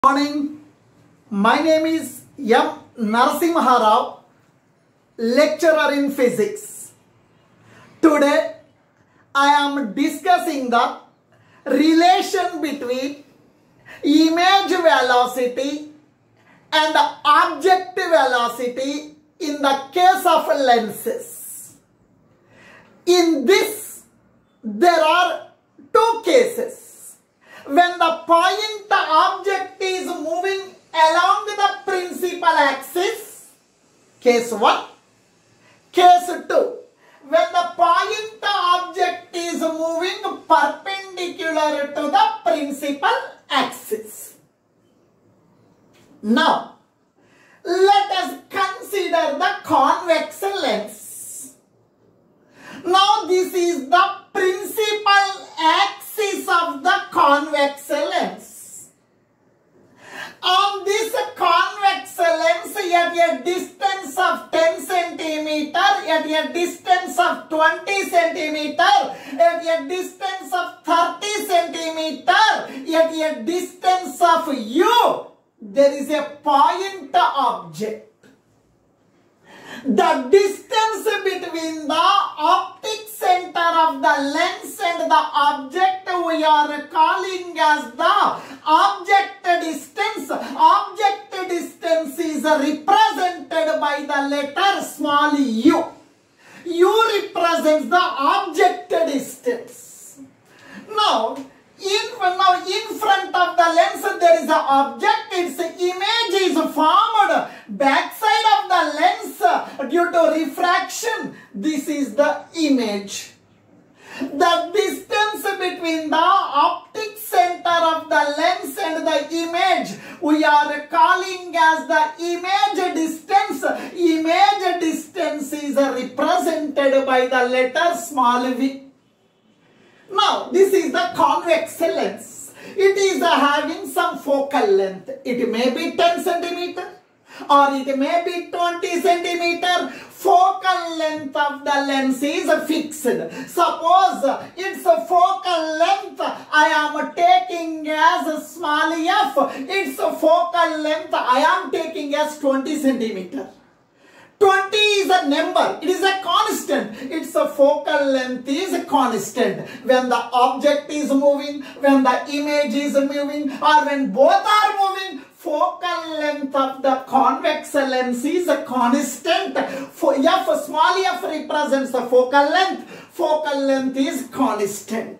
Morning. My name is M. Narasimha Rao, lecturer in physics. Today, I am discussing the relation between image velocity and object velocity in the case of lenses. In this, there are two cases. When the point object is moving along the principal axis, case 1. Case 2. When the point object is moving perpendicular to the principal axis. Now, let us consider the convex lens. Now, this is the principal axis of the convex lens. On this convex lens, at a distance of 10 centimeter, at a distance of 20 centimeter, at a distance of 30 centimeter, at a distance of u, there is a point object. The distance between the optic center of the lens and the object we are calling as the object distance. Object distance is represented by the letter small u. U represents the object distance. Now, in front of the lens there is an object. Its image is formed backside of the lens due to refraction. This is the image. The distance between the optic center of the lens and the image we are calling as the image distance. Image distance is represented by the letter small v. Now, this is the convex lens. It is having some focal length. It may be 10 centimeter or it may be 20 centimeter. Focal length of the lens is fixed. Suppose its focal length I am taking as small f. Its focal length I am taking as 20 centimeter. 20 is a number, it is a constant. Its focal length is constant. When the object is moving, when the image is moving, or when both are moving, focal length of the convex lens is a constant. F, small f represents the focal length. Focal length is constant.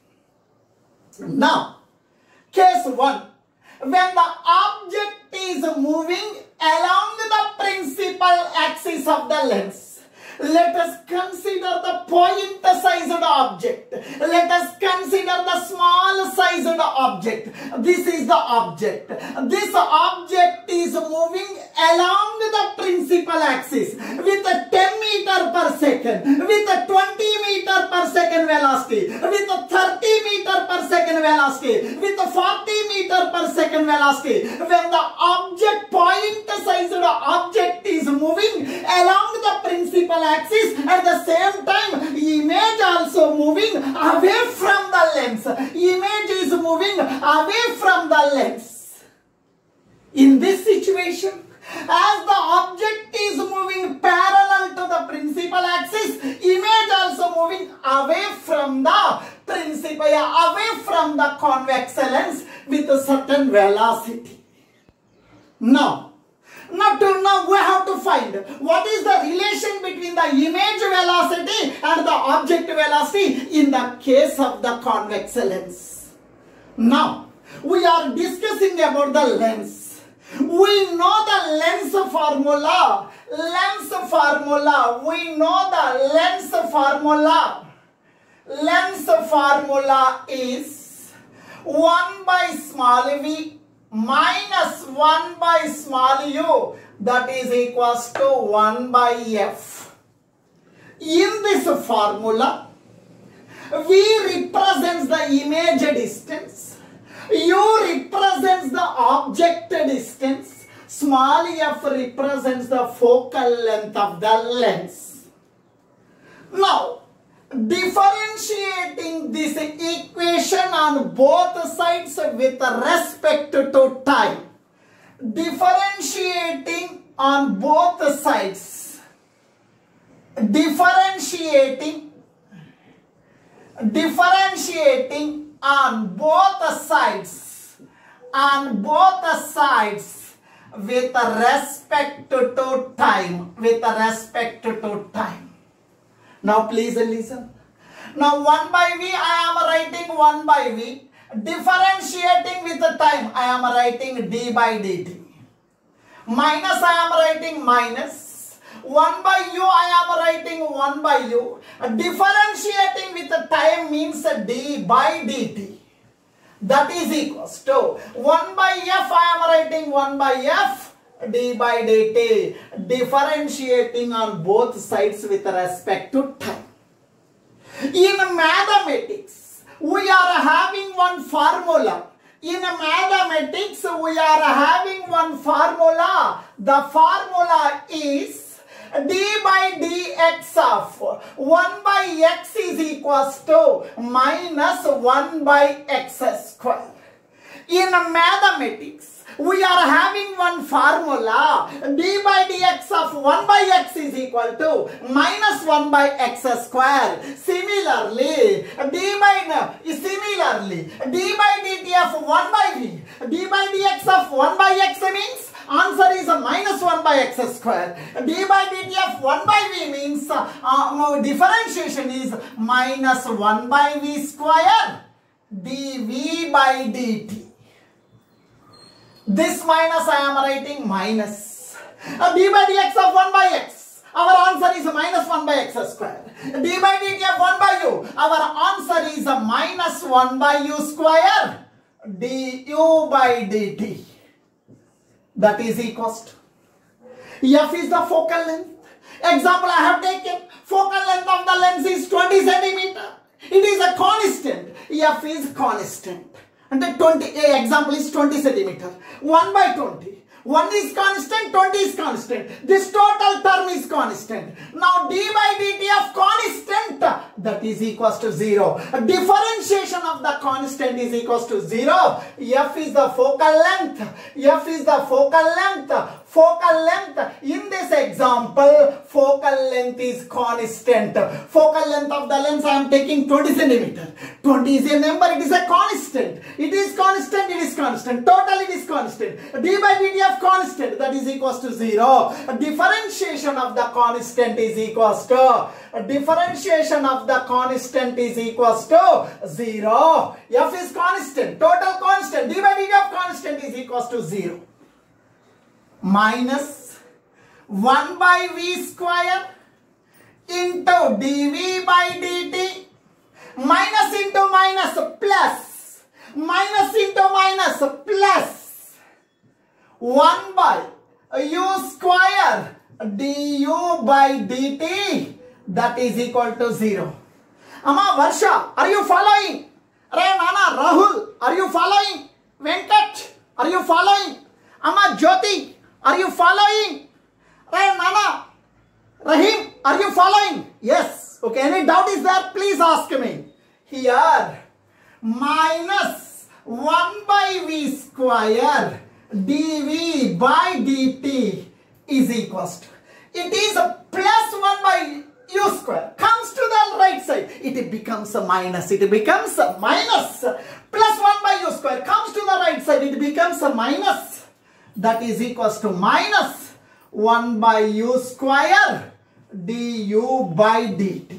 Now, case 1. When the object is moving along the principal axis of the lens, let us consider the point-sized object. Let us consider the small-sized object. This is the object. This object is moving along the principal axis with a 10 meter per second, with a 20 meter per second velocity, with a 30 meter per second velocity, with a 40 meter per second velocity. When the object, point-sized object is moving along the principal axis, at the same time image also moving away from the lens. Image is moving away from the lens. In this situation, as the object is moving parallel to the principal axis, image also moving away from the principal, away from the convex lens with a certain velocity. Now we have to find what is the relation between the image velocity and the object velocity in the case of the convex lens. Now, we are discussing about the lens. We know the lens formula. We know the lens formula. Lens formula is 1 by small v minus 1 by small u, that is equals to 1 by f. In this formula, v represents the image distance, u represents the object distance, small f represents the focal length of the lens. Now, differentiating this equation on both sides with respect to time. Differentiating on both sides. Differentiating on both sides. On both sides with respect to time. With respect to time. Now please listen. Now 1 by v, I am writing 1 by v. Differentiating with the time, I am writing d by dt. Minus, I am writing minus. 1 by u, I am writing 1 by u. Differentiating with the time means d by dt. That is equals to 1 by f, I am writing 1 by f. D by dt. Differentiating on both sides with respect to time. In mathematics, we are having one formula. In mathematics, we are having one formula. The formula is d by dx of 1 by x is equals to minus 1 by x square. In mathematics, we are having one formula. D by dx of 1 by x is equal to minus 1 by x square. Similarly, d by dt of 1 by v. D by dx of 1 by x means answer is minus 1 by x square. D by dt of 1 by v means differentiation is minus 1 by v square dv by dt. This minus I am writing minus. D by dx of 1 by x. Our answer is minus 1 by x square. D by dt of 1 by u. Our answer is minus 1 by u square. du by dt. That is equals to. F is the focal length. Example I have taken. Focal length of the lens is 20 centimeter. It is a constant. F is constant. And the example is 20 centimeter. 1 by 20. 1 is constant, 20 is constant. This total term is constant. Now d by dt of constant, that is equals to 0. Differentiation of the constant is equals to 0. F is the focal length. F is the focal length. Focal length. In this example, focal length is constant. Focal length of the lens I am taking 20 centimeter. 20 is a number, it is a constant. It is constant, it is constant. Total it is constant. D by dt of constant, that is equals to 0. Differentiation of the constant is equals to. Differentiation of the constant is equals to 0. F is constant. Total constant. D by dt of constant is equals to 0. Minus 1 by v square into dv by dt. Minus into minus plus. Minus into minus plus. 1 by u square du by dt. That is equal to 0. Amma Varsha, are you following? Ray Nana, Rahul, are you following? Venkat, are you following? Amma Jyoti, are you following? Ray Nana, Rahim, are you following? Yes. Okay, any doubt is there? Please ask me. Here, minus 1 by v square dv by dt is equals to. It is a plus 1 by u square. Comes to the right side. It becomes a minus. It becomes a minus. Plus 1 by u square. Comes to the right side. It becomes a minus. That is equals to minus 1 by u square du by dt.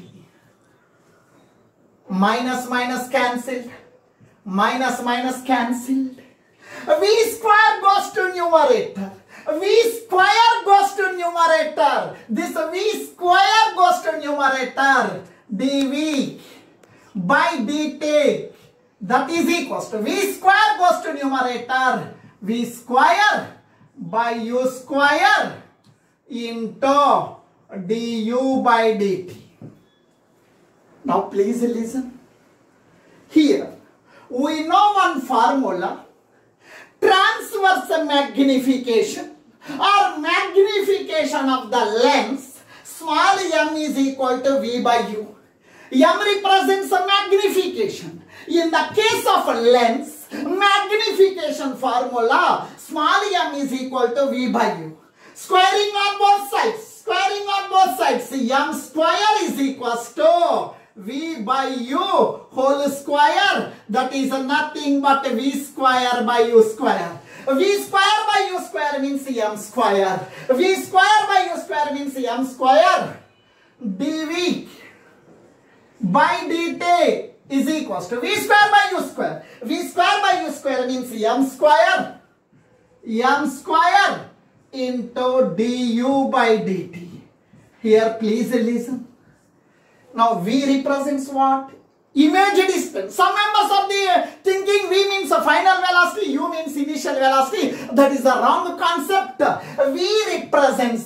Minus minus cancelled. Minus minus cancelled. V square goes to numerator. V square goes to numerator. This V square goes to numerator. dv by dt. That is equals to. V square goes to numerator. V square by u square into du by dt. Now please listen. Here we know one formula. Transverse magnification or magnification of the lens small m is equal to v by u. M represents a magnification. In the case of lens, magnification formula, small m is equal to V by U. Squaring on both sides. Squaring on both sides. M square is equals to V by U whole square. That is nothing but V square by U square. V square by U square means M square. V square by U square means M square. dV by dt is equals to V square by U square. V square by U square means M square. M square into du by dt. Here please listen. Now V represents what? Image distance. Some members of the thinking V means a final velocity, U means initial velocity. That is the wrong concept. V represents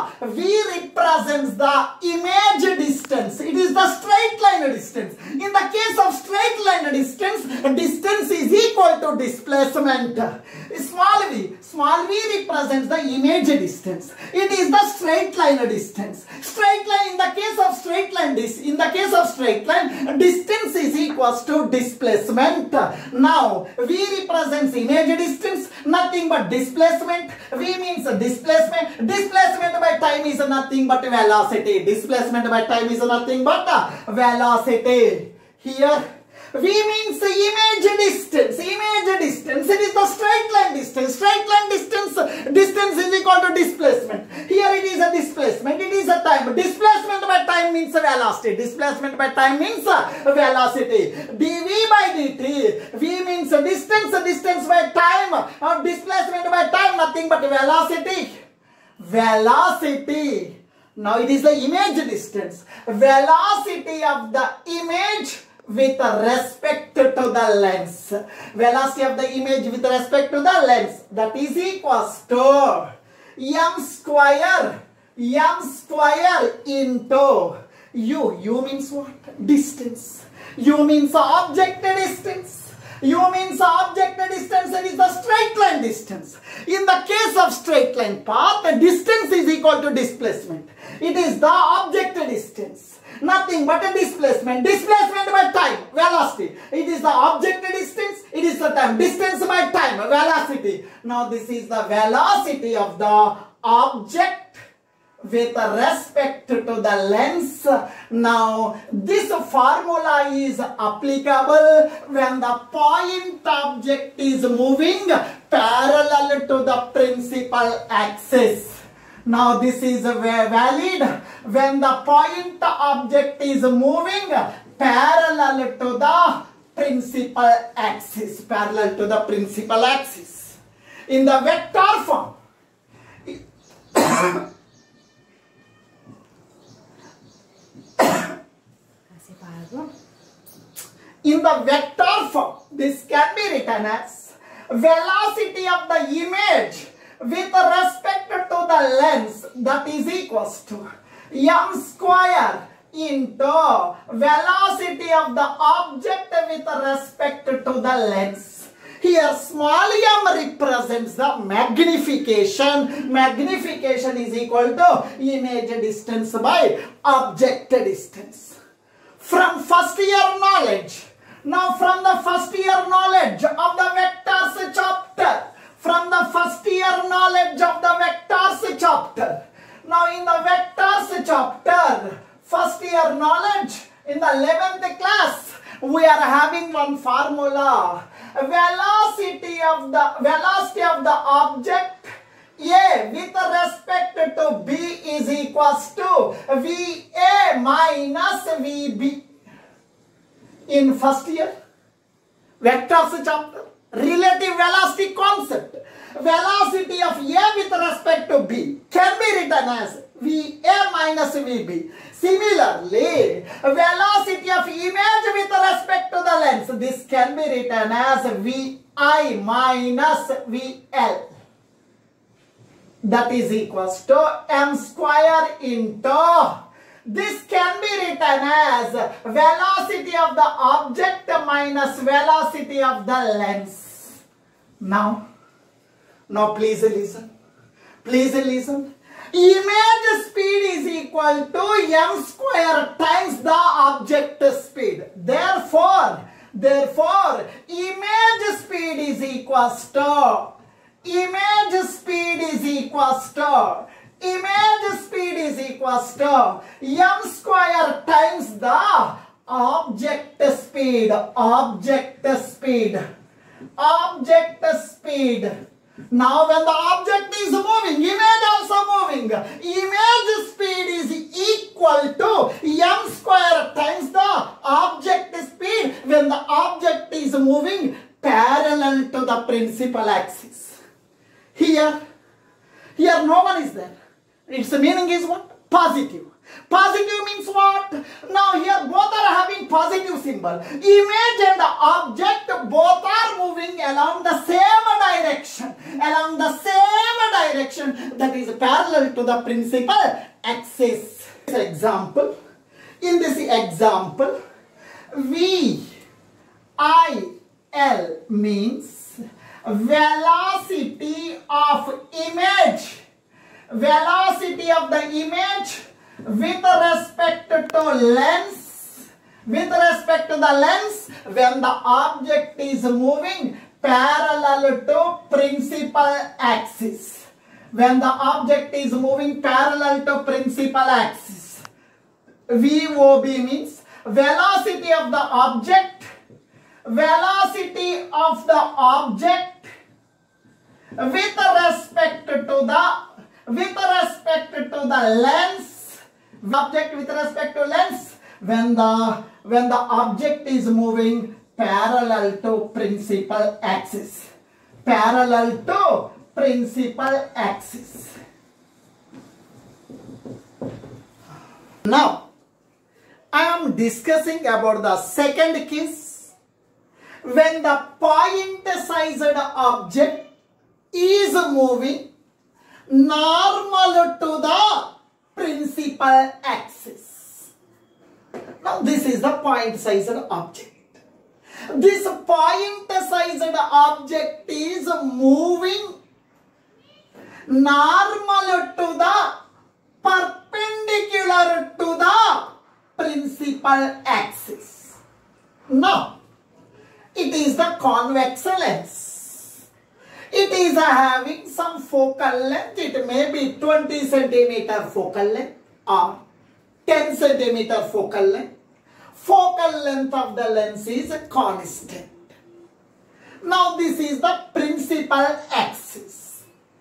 the image distance. It is the straight line distance. In the case of straight line distance, distance is equal to displacement. Small v represents the image distance. It is the straight line distance. Straight line, in the case of straight line, distance is equals to displacement. Now, V represents image distance, nothing but displacement. V means displacement. Displacement by time is nothing but velocity. Displacement by time is nothing but velocity. Here, V means image distance. Image distance. It is the straight line distance. Straight line distance is equal to displacement. Here it is a displacement. It is a time. Displacement by time means velocity. Displacement by time means velocity. dV by dt. V means distance. Distance by time. Displacement by time, nothing but velocity. Velocity. Now it is the image distance. Velocity of the image with respect to the lens. Velocity of the image with respect to the lens. That is equals to m square into u. U means what? Distance. U means object distance. U means object distance, and is the straight line distance. In the case of straight line path, the distance is equal to displacement. It is the object distance. Nothing but a displacement. Displacement by time, velocity. It is the object distance. It is the time. Distance by time, velocity. Now this is the velocity of the object with respect to the lens. Now this formula is applicable when the point object is moving parallel to the principal axis. Now this is valid when the point object is moving parallel to the principal axis. Parallel to the principal axis. In the vector form, this can be written as velocity of the image with respect to the lens, that is equals to m square into velocity of the object with respect to the lens. Here small m represents the magnification. Magnification is equal to image distance by object distance. From first year knowledge, now from the first year knowledge of the vectors chapter, from the first year knowledge of the vectors chapter. Now in the vectors chapter, first year knowledge, in the 11th class, we are having one formula. Velocity of the object A with respect to B is equals to VA minus VB. In first year, vectors chapter, relative velocity concept. Velocity of A with respect to B can be written as VA minus VB. Similarly, velocity of image with respect to the lens, this can be written as VI minus VL. That is equals to m square into, this can be written as velocity of the object minus velocity of the lens. Now please listen. Please listen. Image speed is equal to m square times the object speed. Therefore, image speed is equals to m square times the object speed. Now when the object is moving, image also moving. Image speed is equal to m square times the object speed when the object is moving parallel to the principal axis. Here no one is there. Its meaning is what? Positive. Positive means what? Now here both are having positive symbol. Image and the object both are moving along the same direction. That is parallel to the principal axis. In this example, VIL means velocity of image. Velocity of the image with respect to the lens when the object is moving parallel to principal axis. VOB means velocity of the object with respect to the lens. Object with respect to lens when the object is moving parallel to principal axis. Now I am discussing about the second case when the point-sized object is moving normal to the principal axis. Now this is the point-sized object. This point-sized object is moving normal to the perpendicular to the principal axis. Now it is the convex lens. It is having some focal length. It may be 20 centimeter focal length or 10 centimeter focal length. Focal length of the lens is constant. Now this is the principal axis.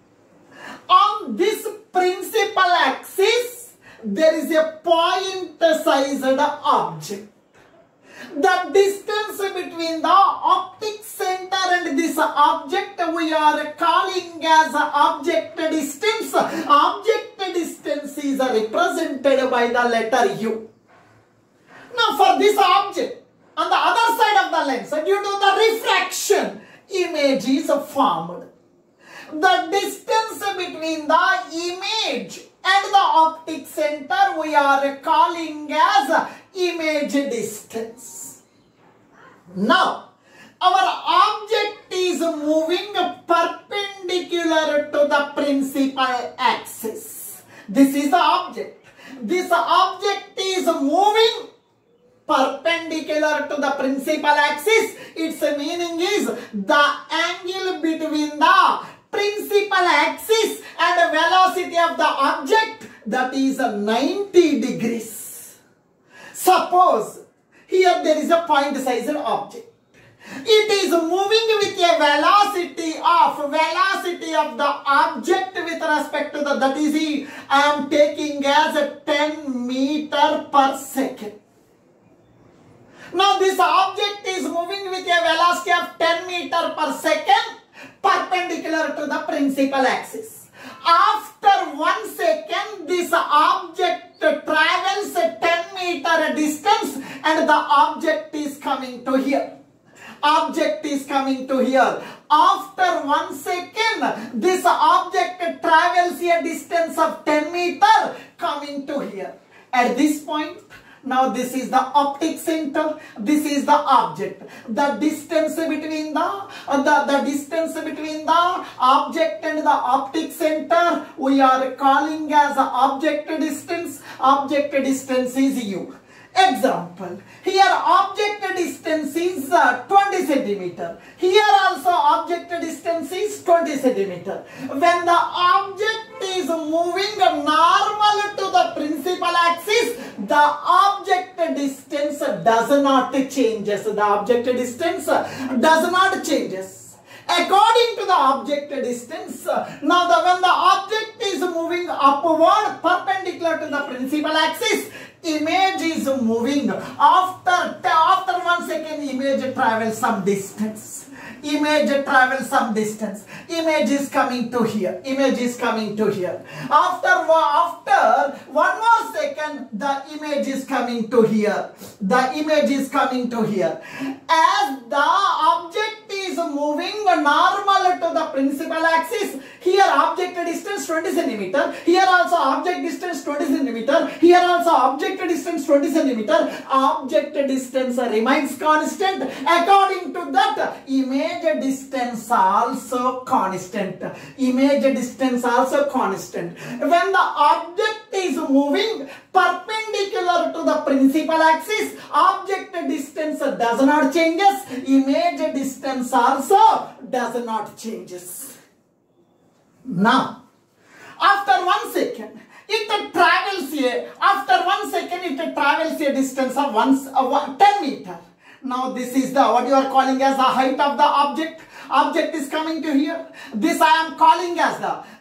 On this principal axis, there is a point-sized object. The distance between the optic center and this object we are calling as object distance. Object distance is represented by the letter U. Now for this object, on the other side of the lens, due to the refraction, image is formed. The distance between the image and the optic center we are calling as image distance. Now, our object is moving perpendicular to the principal axis. This is the object. This object is moving perpendicular to the principal axis. Its meaning is the angle between the principal axis and the velocity of the object, that is 90 degrees. Suppose here there is a point-sized object. It is moving with a velocity of the object with respect to the, that is I am taking as 10 meter per second. Now this object is moving with a velocity of 10 meter per second perpendicular to the principal axis. After 1 second, this object travels 10 meter distance and the object is coming to here. After 1 second, this object travels a distance of 10 meter coming to here. At this point, Now this is the optic center. This is the object. The distance between the distance between the object and the optic center we are calling as object distance. Object distance is u. Example, here object distance is 20 centimeter. Here also object distance is 20 centimeter. When the object is moving normal to the principal axis, the object distance does not changes. The object distance does not changes. According to the object distance, now when the object is moving upward perpendicular to the principal axis, image is moving. After 1 second, image travels some distance. Image travels some distance. Image is coming to here. Image is coming to here. After 1 more second, the image is coming to here. The image is coming to here. As the object is moving normal to the principal axis, here object distance 20 centimeter. Here also object distance 20 centimeter. Here also object distance 20 centimeter. Object distance remains constant. According to that, image distance also constant. Image distance also constant. When the object is moving perpendicular to the principal axis, object distance does not changes. Image distance also does not changes. Now, after 1 second, it travels here. After 1 second, it travels a distance of 10 meter. Now this is the what you are calling as the height of the object. Object is coming to here. This I am calling as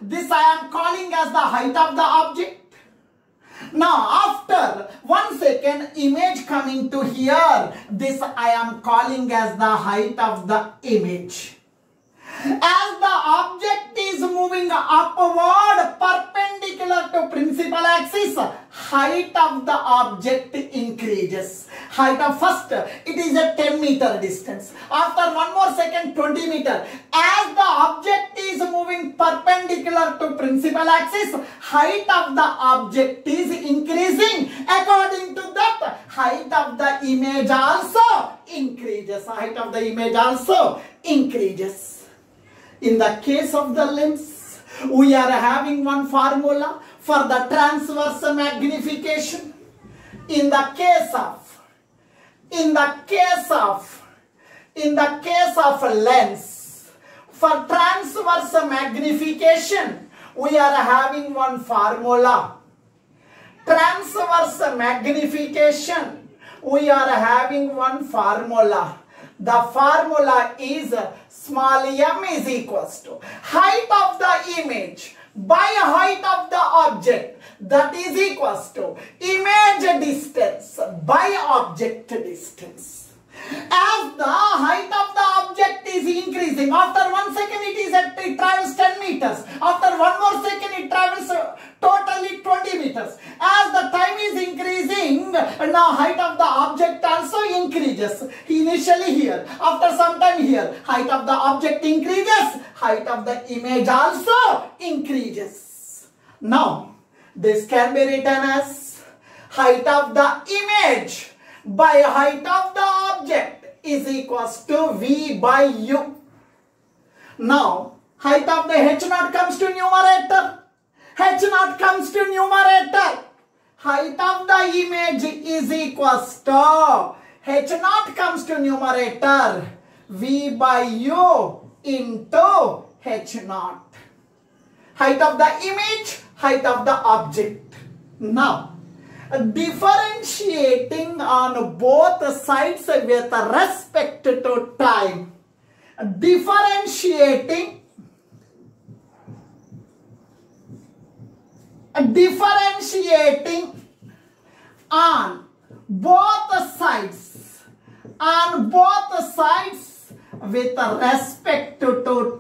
the height of the object. Now after 1 second, image coming to here. This I am calling as the height of the image. As the object is moving upward perpendicular to principal axis, height of the object increases. Height of first, it is a 10 meter distance. After 1 more second, 20 meter. As the object is moving perpendicular to principal axis, height of the object is increasing. According to that, height of the image also increases. Height of the image also increases. In the case of the lens, we are having one formula for the transverse magnification. In the case of lens, for transverse magnification, we are having one formula. Transverse magnification, we are having one formula. The formula is small m is equals to height of the image by height of the object, that is equals to image distance by object distance. As the height of the object is increasing, after 1 second it travels 10 meters. After 1 more second it travels totally 20 meters. As the time is increasing, now height of the object also increases. Initially here, after some time here, height of the object increases, height of the image also increases. Now, this can be written as height of the image by height of the object is equals to V by U. Now, height of the H0 comes to numerator. H0 comes to numerator. Height of the image is equals to H0 comes to numerator. V by U into H0. Height of the image, height of the object. Now, differentiating on both sides with respect to time. Differentiating on both sides with respect to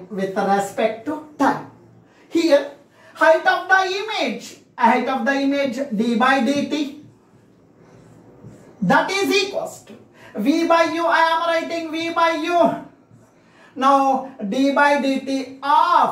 time. Here, height of the image d by dt, that is equals to V by U. I am writing V by U. Now d by dt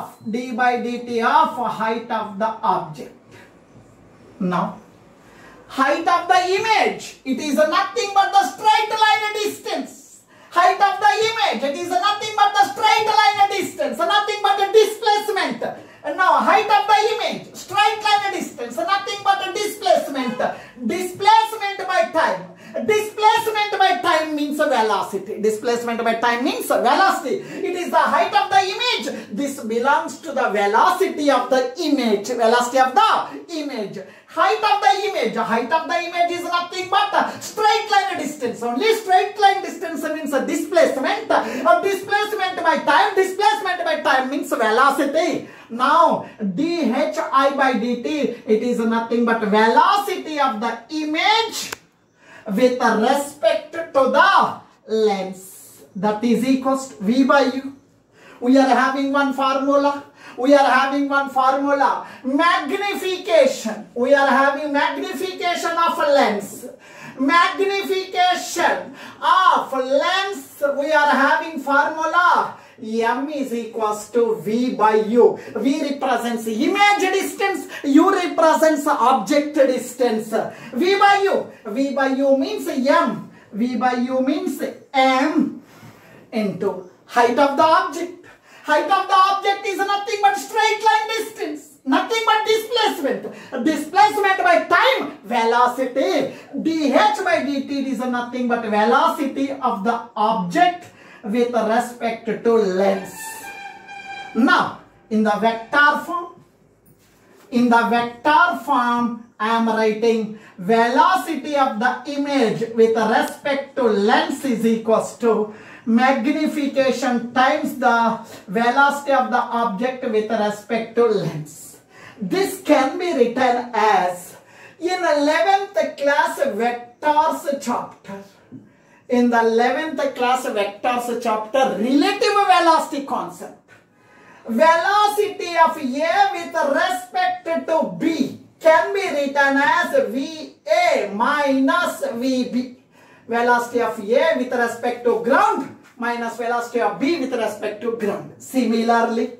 of height of the object. Now Height of the image, it is nothing but the straight line distance. Height of the image, it is nothing but the straight line distance, nothing but the displacement. Now, height of the image, straight line distance, nothing but a displacement. Displacement by time. Displacement by time means velocity. Displacement by time means velocity. It is the height of the image. This belongs to the velocity of the image. Velocity of the image. Height of the image. Height of the image is nothing but a straight line distance. Only straight line distance means a displacement. Displacement by time. Displacement by time means velocity. Now, dhi by dt, it is nothing but velocity of the image with respect to the lens. That is equals to v by u. We are having one formula. We are having one formula. Magnification. We are having magnification of a lens. Magnification of lens. We are having formula. M is equals to V by U. V represents image distance. U represents object distance. V by U. V by U means M. V by U means M into height of the object. Height of the object is nothing but straight line distance. Nothing but displacement. Displacement by time, velocity. dH by dt is nothing but velocity of the object with respect to lens. Now, in the vector form, I am writing velocity of the image with respect to lens is equals to magnification times the velocity of the object with respect to lens. This can be written as in 11th class vectors chapter. In the 11th class vectors chapter, relative velocity concept. Velocity of A with respect to B can be written as VA minus VB. Velocity of A with respect to ground minus velocity of B with respect to ground. Similarly,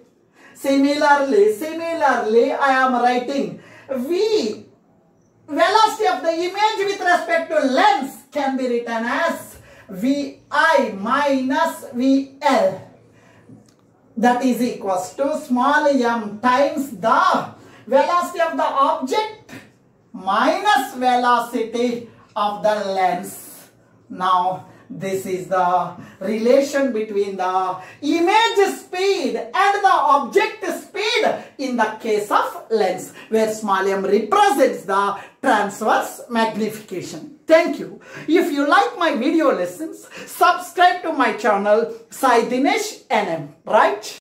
I am writing V. Velocity of the image with respect to lens can be written as VI minus VL. That is equals to small m times the velocity of the object minus velocity of the lens. Now, this is the relation between the image speed and the object speed in the case of lens, where small m represents the transverse magnification. Thank you. If you like my video lessons, subscribe to my channel Sai Dinesh NM, right?